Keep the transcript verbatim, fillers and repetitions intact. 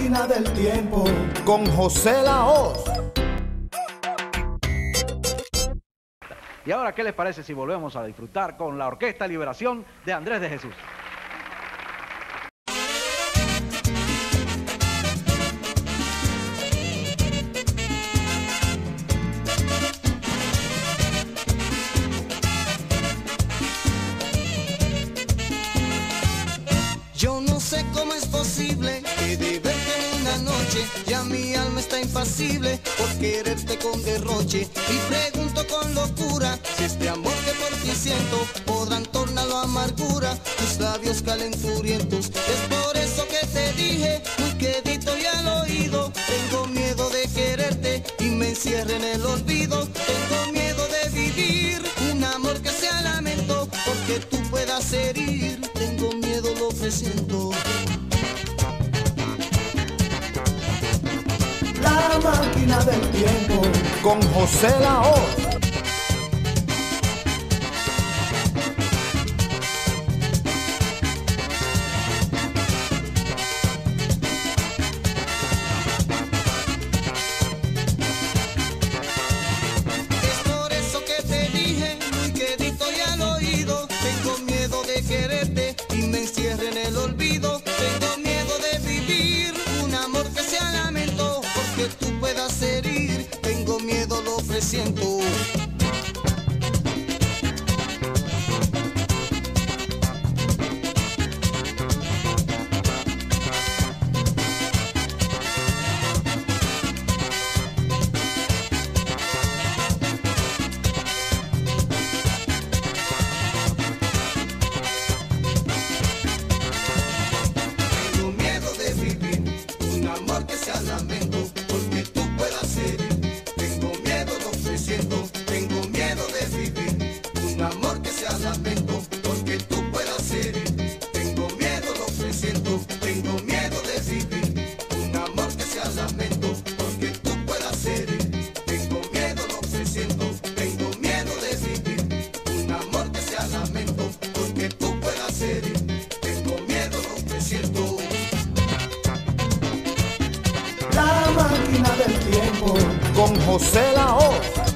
máquina del tiempo con José Lahoz. Y ahora, ¿qué les parece si volvemos a disfrutar con la Orquesta Liberación de Andrés de Jesús? Yo no sé cómo es posible que de verte en una noche ya mi alma está impasible por quererte con derroche. Y pregunto con locura si este amor que por ti siento podrán tornarlo a amargura tus labios calenturientos. Es por eso que te dije muy quedito y al oído: tengo miedo de quererte y me encierre en el olvido. Tengo miedo de vivir un amor que sea lamento porque tú puedas herir. Tengo miedo, lo presiento. La máquina del tiempo con José Lahoz. Siento. Tengo miedo de vivir un amor que sea lamento porque tú puedas herir. Tengo miedo, lo presiento. Tengo miedo de vivir un amor que sea lamento porque tú puedas herir. Tengo miedo, lo presiento. Tengo miedo de vivir un amor que sea lamento porque tú puedas herir. Tengo miedo, lo presiento. Tengo miedo de vivir un amor que sea lamento porque tú puedas herir. Tengo miedo, lo presiento. La máquina del tiempo con José Lahoz.